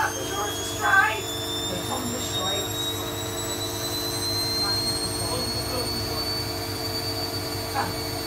That was yours is straight. It's on the straight. Come.